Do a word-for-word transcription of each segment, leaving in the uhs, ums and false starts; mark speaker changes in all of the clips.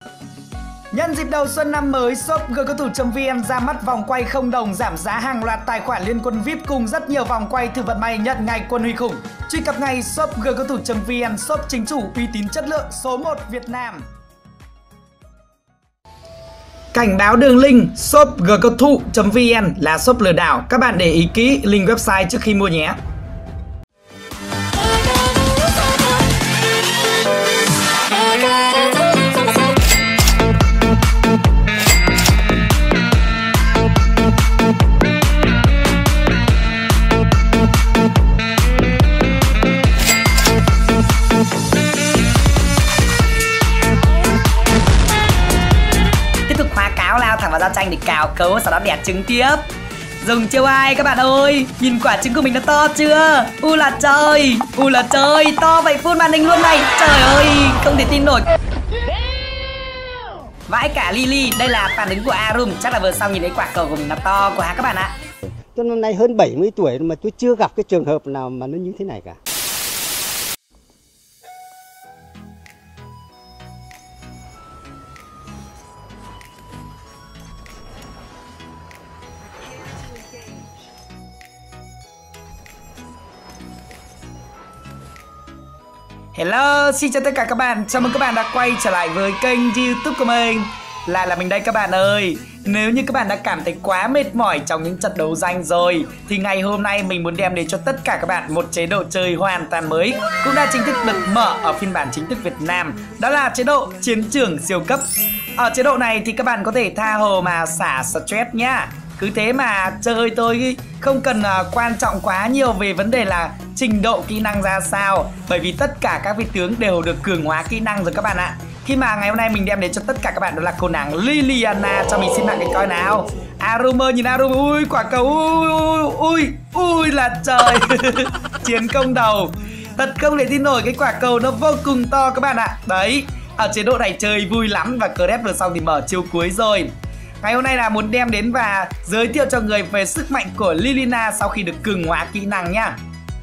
Speaker 1: Nhân dịp đầu xuân năm mới, shop g cầu thủ chấm vn ra mắt vòng quay không đồng giảm giá hàng loạt tài khoản liên quân vi ai pi cùng rất nhiều vòng quay thử vận may nhận ngày quân huy khủng. Truy cập ngay shop g cầu thủ chấm vn, shop chính chủ uy tín chất lượng số một Việt Nam. Cảnh báo đường link shop g cầu thủ chấm vn là shop lừa đảo, các bạn để ý kỹ link website trước khi mua nhé. Lao thẳng vào giao tranh để cào cấu, sau đó đẻ trứng tiếp. Dùng chiêu ai các bạn ơi? Nhìn quả trứng của mình nó to chưa? U là trời, u là trời, to vậy full màn hình luôn này. Trời ơi, không thể tin nổi. Vãi cả Lily, đây là phản ứng của Arum. Chắc là vừa xong nhìn thấy quả cầu của mình nó to quá các bạn ạ.
Speaker 2: Tôi năm nay hơn bảy mươi tuổi mà tôi chưa gặp cái trường hợp nào mà nó như thế này cả.
Speaker 1: Hello, xin chào tất cả các bạn, chào mừng các bạn đã quay trở lại với kênh YouTube của mình. Lại là mình đây các bạn ơi. Nếu như các bạn đã cảm thấy quá mệt mỏi trong những trận đấu danh rồi thì ngày hôm nay mình muốn đem đến cho tất cả các bạn một chế độ chơi hoàn toàn mới, cũng đã chính thức được mở ở phiên bản chính thức Việt Nam. Đó là chế độ chiến trường siêu cấp. Ở chế độ này thì các bạn có thể tha hồ mà xả stress nhá. Cứ thế mà chơi tôi không cần uh, quan trọng quá nhiều về vấn đề là trình độ kỹ năng ra sao, bởi vì tất cả các vị tướng đều được cường hóa kỹ năng rồi các bạn ạ. Khi mà ngày hôm nay mình đem đến cho tất cả các bạn đó là cô nàng Liliana, cho mình xin bạn cái coi nào. Arum ơi, nhìn Arum, ui quả cầu, ui ui ui, ui là trời. Chiến công đầu, thật không thể tin nổi, cái quả cầu nó vô cùng to các bạn ạ. Đấy, ở chế độ này chơi vui lắm và Cret vừa xong thì mở chiêu cuối rồi. Ngày hôm nay là muốn đem đến và giới thiệu cho người về sức mạnh của Liliana sau khi được cường hóa kỹ năng nhá.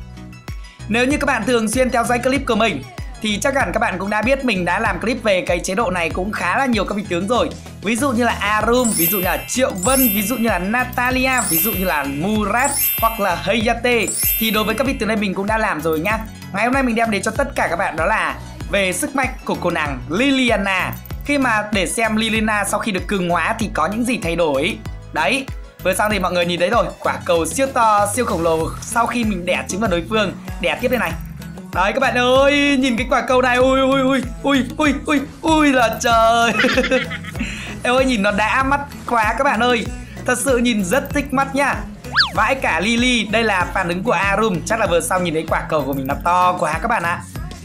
Speaker 1: Nếu như các bạn thường xuyên theo dõi clip của mình thì chắc hẳn các bạn cũng đã biết mình đã làm clip về cái chế độ này cũng khá là nhiều các vị tướng rồi. Ví dụ như là Arum, ví dụ như là Triệu Vân, ví dụ như là Natalia, ví dụ như là Murat hoặc là Hayate. Thì đối với các vị tướng này mình cũng đã làm rồi nhá. Ngày hôm nay mình đem đến cho tất cả các bạn đó là về sức mạnh của cô nàng Liliana. Khi mà để xem Liliana sau khi được cường hóa thì có những gì thay đổi. Đấy, vừa xong thì mọi người nhìn thấy rồi, quả cầu siêu to, siêu khổng lồ sau khi mình đẻ trứng vào đối phương. Đẻ tiếp đây này. Đấy các bạn ơi, nhìn cái quả cầu này, ui ui ui ui ui ui ui là trời. Em ơi, nhìn nó đã mắt quá các bạn ơi. Thật sự nhìn rất thích mắt nha. Vãi cả Lily, đây là phản ứng của Arum. Chắc là vừa xong nhìn thấy quả cầu của mình nó to quá các bạn ạ.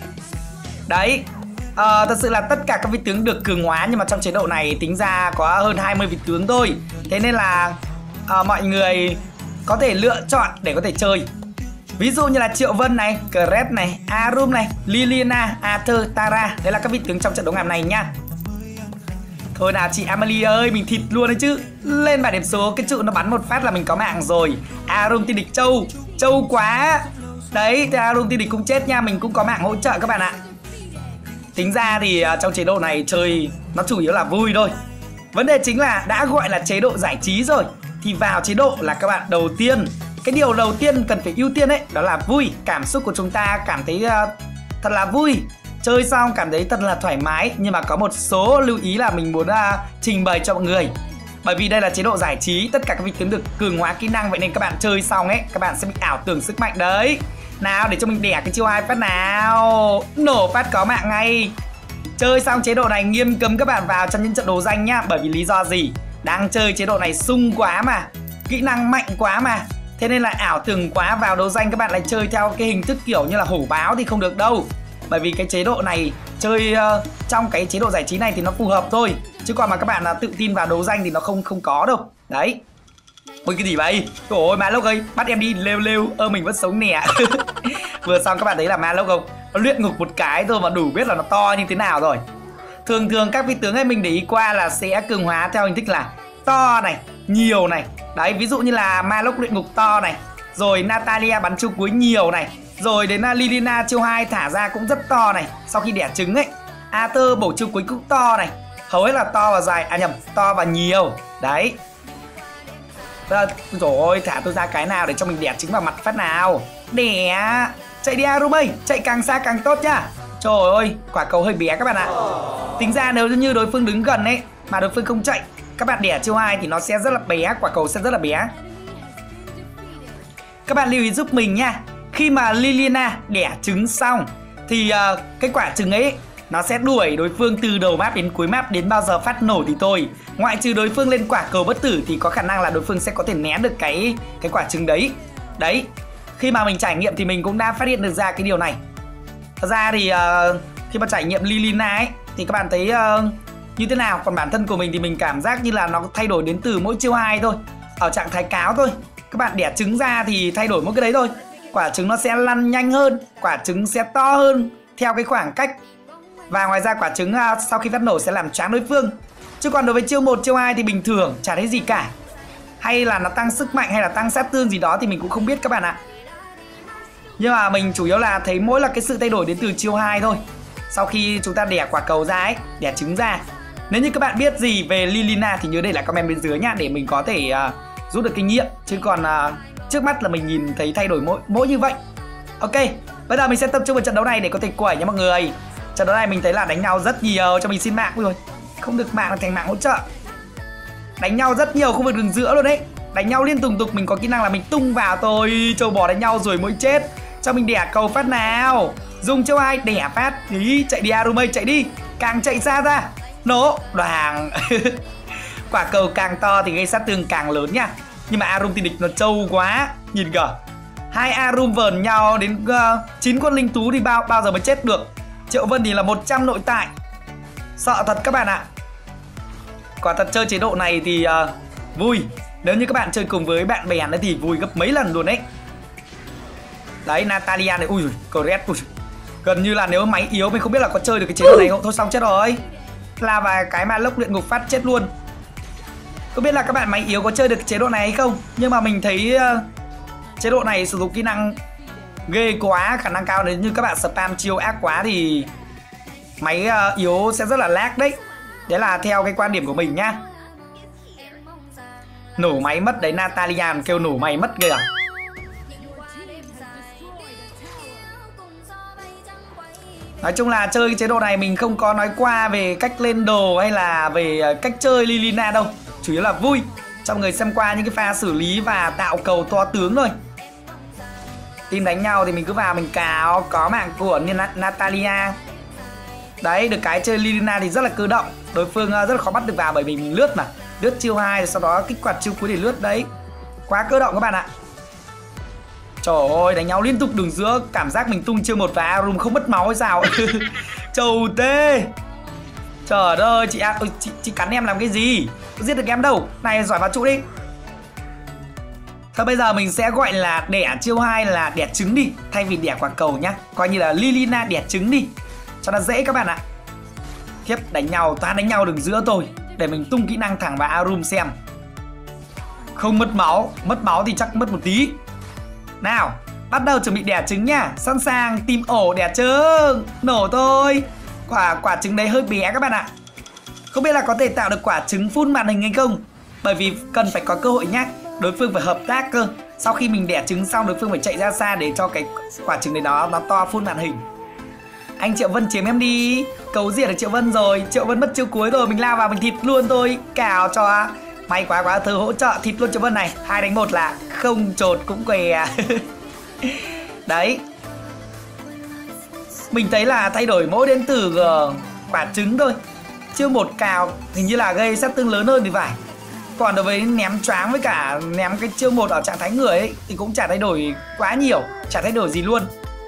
Speaker 1: Đấy. Ờ, thật sự là tất cả các vị tướng được cường hóa, nhưng mà trong chế độ này tính ra có hơn hai mươi vị tướng thôi. Thế nên là uh, mọi người có thể lựa chọn để có thể chơi. Ví dụ như là Triệu Vân này, Cret này, Arum này, Liliana, Arthur, Tara. Đấy là các vị tướng trong trận đấu ngày hôm nay nhá. Thôi nào chị Amelie ơi, mình thịt luôn đấy chứ. Lên bảng điểm số, cái trụ nó bắn một phát là mình có mạng rồi. Arum tiên địch trâu, trâu quá. Đấy, thì Arum tiên địch cũng chết nha, mình cũng có mạng hỗ trợ các bạn ạ. Tính ra thì uh, trong chế độ này chơi nó chủ yếu là vui thôi. Vấn đề chính là đã gọi là chế độ giải trí rồi thì vào chế độ là các bạn đầu tiên, cái điều đầu tiên cần phải ưu tiên ấy, đó là vui. Cảm xúc của chúng ta cảm thấy uh, thật là vui, chơi xong cảm thấy thật là thoải mái. Nhưng mà có một số lưu ý là mình muốn uh, trình bày cho mọi người. Bởi vì đây là chế độ giải trí, tất cả các vị tướng được cường hóa kỹ năng, vậy nên các bạn chơi xong ấy, các bạn sẽ bị ảo tưởng sức mạnh đấy. Nào để cho mình đẻ cái chiêu hai phát nào. Nổ phát có mạng ngay. Chơi xong chế độ này nghiêm cấm các bạn vào trong những trận đấu danh nhá. Bởi vì lý do gì? Đang chơi chế độ này sung quá mà, kỹ năng mạnh quá mà. Thế nên là ảo tưởng quá, vào đấu danh các bạn lại chơi theo cái hình thức kiểu như là hổ báo thì không được đâu. Bởi vì cái chế độ này chơi uh, trong cái chế độ giải trí này thì nó phù hợp thôi. Chứ còn mà các bạn uh, tự tin vào đấu danh thì nó không không có đâu. Đấy. Ôi cái gì vậy? Ôi Malok ơi, bắt em đi lêu lêu, ơ mình vẫn sống nè. Vừa xong các bạn thấy là Malok không? Nó luyện ngục một cái thôi mà đủ biết là nó to như thế nào rồi. Thường thường các vị tướng ấy mình để ý qua là sẽ cường hóa theo hình thức là to này, nhiều này. Đấy, ví dụ như là Malok luyện ngục to này, rồi Natalia bắn chiêu cuối nhiều này, rồi đến Liliana chiêu hai thả ra cũng rất to này, sau khi đẻ trứng ấy. Arthur bổ chiêu cuối cũng to này. hầu hết là to và dài, à nhầm, to và nhiều. Đấy. Rồi ôi, thả tôi ra cái nào để cho mình đẻ trứng vào mặt phát nào. Đẻ. Chạy đi Arum ơi, chạy càng xa càng tốt nhá. Trời ơi, quả cầu hơi bé các bạn ạ. Tính ra nếu như đối phương đứng gần ấy mà đối phương không chạy, các bạn đẻ chiêu hai thì nó sẽ rất là bé, quả cầu sẽ rất là bé. Các bạn lưu ý giúp mình nha. Khi mà Liliana đẻ trứng xong thì uh, cái quả trứng ấy nó sẽ đuổi đối phương từ đầu map đến cuối map, đến bao giờ phát nổ thì thôi. Ngoại trừ đối phương lên quả cầu bất tử thì có khả năng là đối phương sẽ có thể né được cái cái quả trứng đấy. Đấy. Khi mà mình trải nghiệm thì mình cũng đã phát hiện được ra cái điều này. Thật ra thì uh, khi mà trải nghiệm Liliana ấy thì các bạn thấy uh, như thế nào? Còn bản thân của mình thì mình cảm giác như là nó thay đổi đến từ mỗi chiêu hai thôi. Ở trạng thái cáo thôi. Các bạn đẻ trứng ra thì thay đổi mỗi cái đấy thôi. Quả trứng nó sẽ lăn nhanh hơn, quả trứng sẽ to hơn theo cái khoảng cách. Và ngoài ra quả trứng uh, sau khi phát nổ sẽ làm choáng đối phương. Chứ còn đối với chiêu một, chiêu hai thì bình thường, chả thấy gì cả. Hay là nó tăng sức mạnh hay là tăng sát thương gì đó thì mình cũng không biết các bạn ạ. Nhưng mà mình chủ yếu là thấy mỗi là cái sự thay đổi đến từ chiêu hai thôi. Sau khi chúng ta đẻ quả cầu ra ấy, đẻ trứng ra. Nếu như các bạn biết gì về Liliana thì nhớ để lại comment bên dưới nha, để mình có thể uh, rút được kinh nghiệm. Chứ còn uh, trước mắt là mình nhìn thấy thay đổi mỗi, mỗi như vậy. Ok, bây giờ mình sẽ tập trung vào trận đấu này để có thể quẩy nha mọi người. Trận đấu này mình thấy là đánh nhau rất nhiều, cho mình xin mạng. Ui rồi, không được mạng là thành mạng hỗ trợ. Đánh nhau rất nhiều khu vực đường giữa luôn đấy. Đánh nhau liên tục tục, mình có kỹ năng là mình tung vào thôi. Trâu bò đánh nhau rồi mới chết. Cho mình đẻ cầu phát nào. Dùng chiêu hai đẻ phát. Ý, chạy đi Arumei, chạy đi. Càng chạy xa ra. Nổ, đoàn. Quả cầu càng to thì gây sát thương càng lớn nha. Nhưng mà Arum thì địch nó trâu quá. Nhìn kìa, hai Arum vờn nhau đến uh, chín con linh tú thì bao bao giờ mới chết được. Triệu Vân thì là một trăm nội tại. Sợ thật các bạn ạ. Quả thật chơi chế độ này thì uh, vui. Nếu như các bạn chơi cùng với bạn bè nữa thì vui gấp mấy lần luôn đấy. Đấy, Natalia này, ui giời, Corret, ui giời. Gần như là nếu máy yếu mình không biết là có chơi được cái chế độ này không. Thôi xong chết rồi. Là vài cái mà lốc luyện ngục phát chết luôn. Không biết là các bạn máy yếu có chơi được chế độ này hay không. Nhưng mà mình thấy uh, chế độ này sử dụng kỹ năng ghê quá. Khả năng cao nếu như các bạn spam chiêu ác quá thì máy uh, yếu sẽ rất là lag đấy. Đấy là theo cái quan điểm của mình nhá. Nổ máy mất đấy, Natalia kêu nổ máy mất kìa. Nói chung là chơi cái chế độ này mình không có nói qua về cách lên đồ hay là về cách chơi Liliana đâu. Chủ yếu là vui cho người xem qua những cái pha xử lý và tạo cầu to tướng thôi. Team đánh nhau thì mình cứ vào mình cào, có mạng của Natalia. Đấy, được cái chơi Liliana thì rất là cơ động. Đối phương rất là khó bắt được vào bởi vì mình lướt mà. Lướt chiêu hai rồi sau đó kích hoạt chiêu cuối để lướt đấy. Quá cơ động các bạn ạ. Trời ơi, đánh nhau liên tục đường giữa. Cảm giác mình tung chiêu một và Arum không mất máu hay sao. Trầu tê. Trời ơi, chị, à, chị, chị cắn em làm cái gì? Có giết được em đâu. Này, giỏi vào trụ đi. Thôi bây giờ mình sẽ gọi là đẻ chiêu hai là đẻ trứng đi, thay vì đẻ quả cầu nhá. Coi như là Liliana đẻ trứng đi, cho nó dễ các bạn ạ. Khiếp, đánh nhau, toàn đánh nhau đường giữa thôi. Để mình tung kỹ năng thẳng vào Arum xem. Không mất máu. Mất máu thì chắc mất một tí. Nào, bắt đầu chuẩn bị đẻ trứng nha. Sẵn sàng tìm ổ đẻ trứng. Nổ thôi. Quả quả trứng đấy hơi bé các bạn ạ. Không biết là có thể tạo được quả trứng full màn hình hay không. Bởi vì cần phải có cơ hội nhá. Đối phương phải hợp tác cơ. Sau khi mình đẻ trứng xong đối phương phải chạy ra xa để cho cái quả trứng đấy nó, nó to full màn hình. Anh Triệu Vân chiếm em đi. Cầu diệt được Triệu Vân rồi. Triệu Vân mất chiêu cuối rồi. Mình lao vào mình thịt luôn thôi. Cào cho. May quá quá, thơ hỗ trợ thịt luôn Triệu Vân này. Hai đánh một là không trột cũng què. Đấy. Mình thấy là thay đổi mỗi đến từ uh, quả trứng thôi. Chiêu một cào hình như là gây sát thương lớn hơn thì phải. Còn đối với ném choáng với cả ném cái chiêu một ở trạng thái người ấy thì cũng chả thay đổi quá nhiều. Chả thay đổi gì luôn.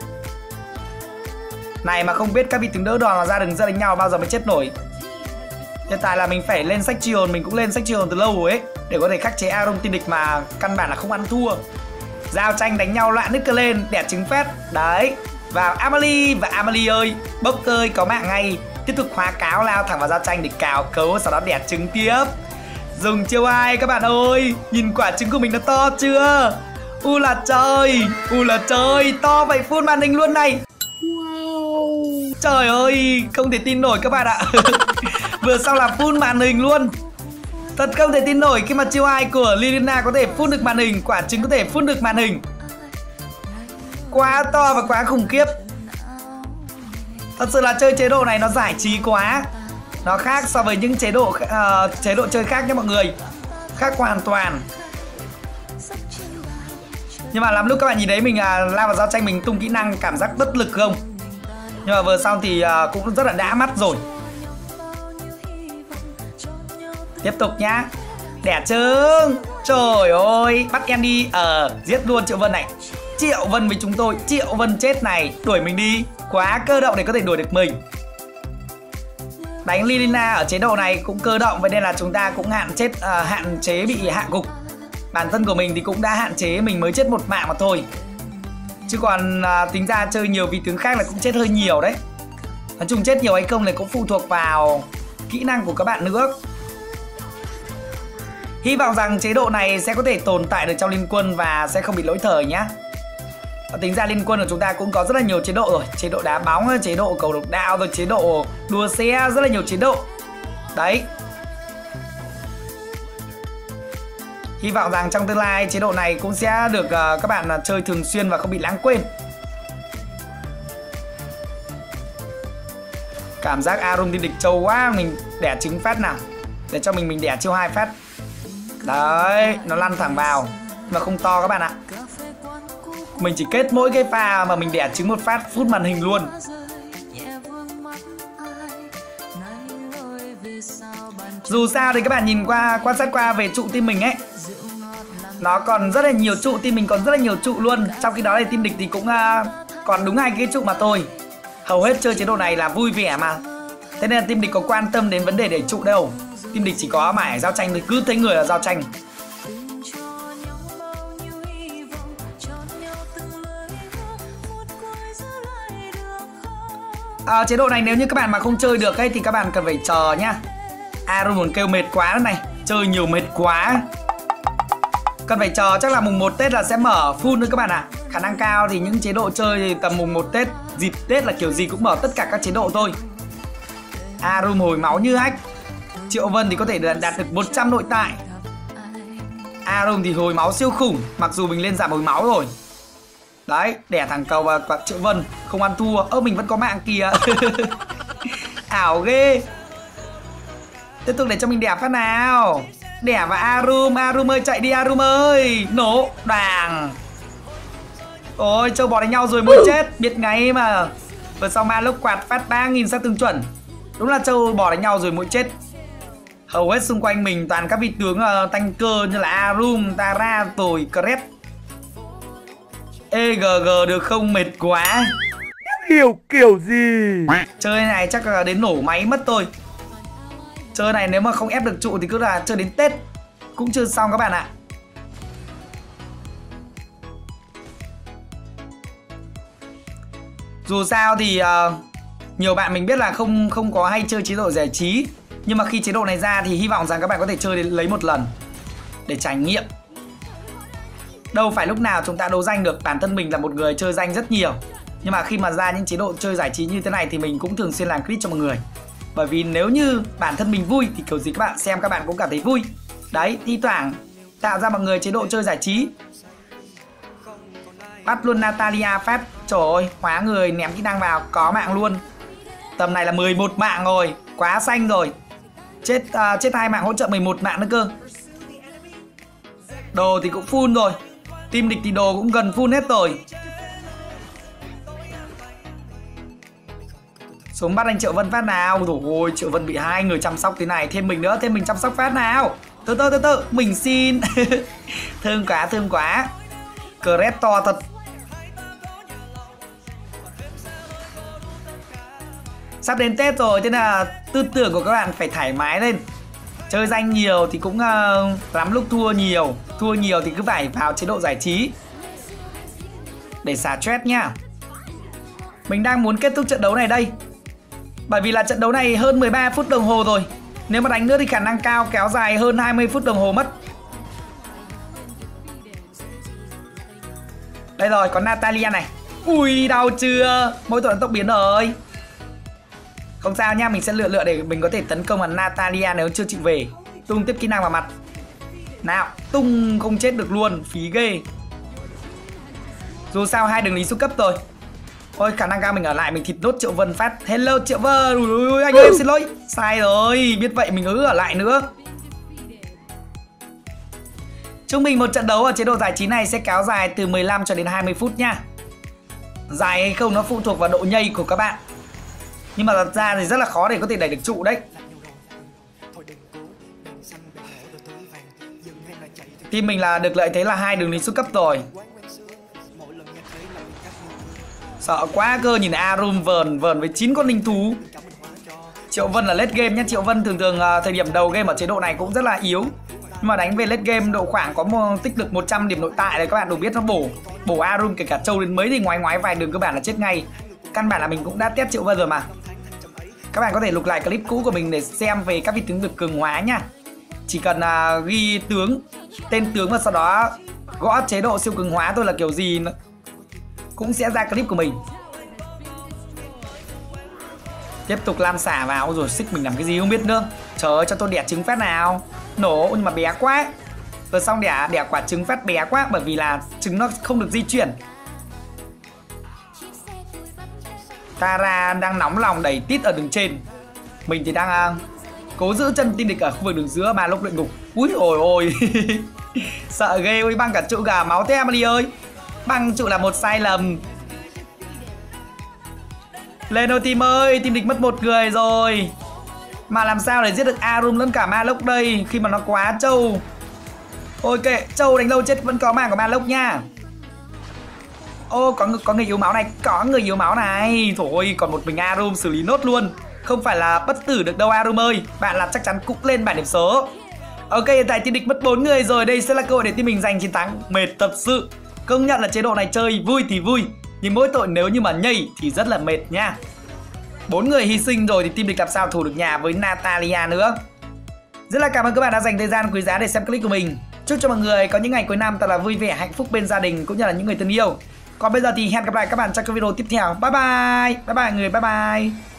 Speaker 1: Này mà không biết các vị tướng đỡ đòn mà ra đường ra đánh nhau bao giờ mới chết nổi. Hiện tại là mình phải lên sách triồn, mình cũng lên sách triồn từ lâu rồi ấy, để có thể khắc chế Arum tiên địch mà căn bản là không ăn thua. Giao tranh đánh nhau loạn nứt lên, đẻ trứng phét. Đấy, vào Amalie và Amalie ơi, bốc ơi có mạng ngay. Tiếp tục hóa cáo lao thẳng vào giao tranh để cào cấu, sau đó đẻ trứng tiếp. Dùng chiêu hai các bạn ơi. Nhìn quả trứng của mình nó to chưa? U là trời, u là trời, to vậy full màn hình luôn này. Wow. Trời ơi, không thể tin nổi các bạn ạ. Vừa xong là full màn hình luôn. Thật không thể tin nổi khi mà chiêu hai của Lilia có thể full được màn hình. Quả trứng có thể full được màn hình. Quá to và quá khủng khiếp. Thật sự là chơi chế độ này nó giải trí quá. Nó khác so với những chế độ uh, chế độ chơi khác nha mọi người. Khác hoàn toàn. Nhưng mà lắm lúc các bạn nhìn thấy mình uh, lao vào giao tranh mình tung kỹ năng cảm giác bất lực không? Nhưng mà vừa xong thì uh, cũng rất là đã mắt rồi. Tiếp tục nhá. Đẻ trứng. Trời ơi, bắt em đi. Ờ, giết luôn Triệu Vân này. Triệu Vân với chúng tôi. Triệu Vân chết này. Đuổi mình đi. Quá cơ động để có thể đuổi được mình. Đánh Lilina ở chế độ này cũng cơ động. Vậy nên là chúng ta cũng hạn chết uh, hạn chế bị hạ gục. Bản thân của mình thì cũng đã hạn chế. Mình mới chết một mạng mà thôi. Chứ còn uh, tính ra chơi nhiều vị tướng khác là cũng chết hơi nhiều đấy. Nói chung chết nhiều hay không thì cũng phụ thuộc vào kỹ năng của các bạn nữa. Hy vọng rằng chế độ này sẽ có thể tồn tại được trong Liên Quân và sẽ không bị lỗi thời nhá. Và tính ra Liên Quân của chúng ta cũng có rất là nhiều chế độ rồi. Chế độ đá bóng, chế độ cầu độc đạo, rồi chế độ đua xe, rất là nhiều chế độ. Đấy. Hy vọng rằng trong tương lai chế độ này cũng sẽ được uh, các bạn uh, chơi thường xuyên và không bị lãng quên. Cảm giác Arum đi địch trâu quá. Mình đẻ trứng phát nào. Để cho mình mình đẻ chiêu hai phát. Đấy, nó lăn thẳng vào. Mà không to các bạn ạ. Mình chỉ kết mỗi cái pha mà mình đẻ trứng một phát phút màn hình luôn. Dù sao thì các bạn nhìn qua, quan sát qua về trụ team mình ấy, nó còn rất là nhiều trụ, team mình còn rất là nhiều trụ luôn. Trong khi đó thì team địch thì cũng uh, còn đúng hai cái trụ mà thôi. Hầu hết chơi chế độ này là vui vẻ mà. Thế nên là team địch có quan tâm đến vấn đề để trụ đâu. Team địch chỉ có mải giao tranh thì cứ thấy người là giao tranh. À, chế độ này nếu như các bạn mà không chơi được ấy thì các bạn cần phải chờ nhá. Arum còn kêu mệt quá đó này. Chơi nhiều mệt quá. Cần phải chờ chắc là mùng một Tết là sẽ mở full nữa các bạn ạ. À. Khả năng cao thì những chế độ chơi thì tầm mùng một Tết, dịp Tết là kiểu gì cũng mở tất cả các chế độ thôi. Arum hồi máu như hách. Triệu Vân thì có thể đạt được một trăm nội tại. Arum thì hồi máu siêu khủng. Mặc dù mình lên giảm hồi máu rồi. Đấy, đẻ thằng cầu và Triệu Vân không ăn thua. Ơ mình vẫn có mạng kìa. Ảo ghê. Tiếp tục để cho mình đẻ phát nào. Đẻ vào Arum. Arum ơi chạy đi Arum ơi. Nổ đàng. Ôi châu bò đánh nhau rồi mới chết. Biết ngay mà. Vừa sau ma lốc quạt phát ba nghìn sát thương chuẩn. Đúng là châu bò đánh nhau rồi mới chết. Hầu hết xung quanh mình toàn các vị tướng uh, tanh cơ như là Arum, Tara, Tồi, Kret. e giê giê được không, mệt quá.
Speaker 2: Hiểu kiểu gì.
Speaker 1: Chơi này chắc là đến nổ máy mất thôi. Chơi này nếu mà không ép được trụ thì cứ là chơi đến Tết cũng chưa xong các bạn ạ. Dù sao thì uh, nhiều bạn mình biết là không không có hay chơi chế độ giải trí. Nhưng mà khi chế độ này ra thì hy vọng rằng các bạn có thể chơi đến lấy một lần để trải nghiệm. Đâu phải lúc nào chúng ta đấu danh được. Bản thân mình là một người chơi danh rất nhiều. Nhưng mà khi mà ra những chế độ chơi giải trí như thế này thì mình cũng thường xuyên làm clip cho mọi người. Bởi vì nếu như bản thân mình vui thì kiểu gì các bạn xem các bạn cũng cảm thấy vui. Đấy, thi thoảng tạo ra mọi người chế độ chơi giải trí. Bắt luôn Natalia phát. Trời ơi, hóa người ném kỹ năng vào, có mạng luôn. Tầm này là mười một mạng rồi, quá xanh rồi. Chết uh, chết hai mạng hỗ trợ mười một mạng nữa cơ. Đồ thì cũng full rồi. Team địch thì đồ cũng gần full hết rồi. Xuống bắt anh Triệu Vân phát nào. Rồi ôi, Triệu Vân bị hai người chăm sóc thế này. Thêm mình nữa, thêm mình chăm sóc phát nào. Từ từ từ từ, mình xin. Thương quá, thương quá. Kret to thật. Sắp đến Tết rồi, thế là tư tưởng của các bạn phải thoải mái lên. Chơi danh nhiều thì cũng uh, lắm lúc thua nhiều. Thua nhiều thì cứ phải vào chế độ giải trí để xả stress nhá. Mình đang muốn kết thúc trận đấu này đây. Bởi vì là trận đấu này hơn mười ba phút đồng hồ rồi. Nếu mà đánh nữa thì khả năng cao kéo dài hơn hai mươi phút đồng hồ mất. Đây rồi, có Natalia này. Ui, đau chưa? Mỗi tội tốc biến rồi. Không sao nha, mình sẽ lựa lựa để mình có thể tấn công vào Natalia nếu chưa chịu về. Tung tiếp kỹ năng vào mặt. Nào, tung không chết được luôn, phí ghê. Dù sao hai đường lý xuất cấp rồi. Ôi, khả năng cao mình ở lại mình thịt nốt Triệu Vân phát. Hello Triệu Vân, ui, ui, ui, anh ơi em xin lỗi. Sai rồi, biết vậy mình cứ ở lại nữa. Trung bình một trận đấu ở chế độ giải trí này sẽ kéo dài từ mười lăm cho đến hai mươi phút nha. Dài hay không nó phụ thuộc vào độ nhây của các bạn. Nhưng mà thật ra thì rất là khó để có thể đẩy được trụ đấy. Team mình là được lợi thế là hai đường lính xuất cấp rồi. Sợ quá cơ, nhìn Arum vờn vờn với chín con linh thú. Triệu Vân là late game nhé. Triệu Vân thường thường uh, thời điểm đầu game ở chế độ này cũng rất là yếu. Nhưng mà đánh về late game độ khoảng có một, tích được một trăm điểm nội tại này các bạn đủ biết nó bổ. Bổ Arum kể cả trâu đến mấy thì ngoái ngoái vài đường cơ bản là chết ngay. Căn bản là mình cũng đã test Triệu Vân rồi mà. Các bạn có thể lục lại clip cũ của mình để xem về các vị tướng được cường hóa nha. Chỉ cần uh, ghi tướng, tên tướng và sau đó gõ chế độ siêu cường hóa thôi là kiểu gì nữa cũng sẽ ra clip của mình. Tiếp tục lan xả vào. Rồi xích mình làm cái gì không biết nữa. Trời ơi cho tôi đẻ trứng phát nào. Nổ nhưng mà bé quá. Vừa xong đẻ đẻ quả trứng phát bé quá. Bởi vì là trứng nó không được di chuyển. Tara đang nóng lòng đẩy tít ở đường trên. Mình thì đang uh, cố giữ chân team địch ở khu vực đường giữa mà lúc luyện ngục. Úi ôi ôi. Sợ ghê. Ôi băng cả trụ gà máu thế Emily ơi. Băng trụ là một sai lầm. Lên thôi team ơi. Team địch mất một người rồi. Mà làm sao để giết được Arum lẫn cả Malok đây khi mà nó quá trâu. Ôi kệ, trâu đánh lâu chết vẫn có mạng của Malok nha. Ô có, có người yếu máu này. Có người yếu máu này. Thôi còn một mình Arum xử lý nốt luôn. Không phải là bất tử được đâu Arum ơi. Bạn là chắc chắn cũng lên bảng điểm số. Ok hiện tại team địch mất bốn người rồi. Đây sẽ là cơ hội để team mình giành chiến thắng. Mệt thật sự. Công nhận là chế độ này chơi vui thì vui. Nhưng mỗi tội nếu như mà nhây thì rất là mệt nha. Bốn người hy sinh rồi thì team địch làm sao thủ được nhà với Natalia nữa. Rất là cảm ơn các bạn đã dành thời gian quý giá để xem clip của mình. Chúc cho mọi người có những ngày cuối năm thật là vui vẻ, hạnh phúc bên gia đình cũng như là những người thân yêu. Còn bây giờ thì hẹn gặp lại các bạn trong các video tiếp theo. Bye bye. Bye bye người, bye bye.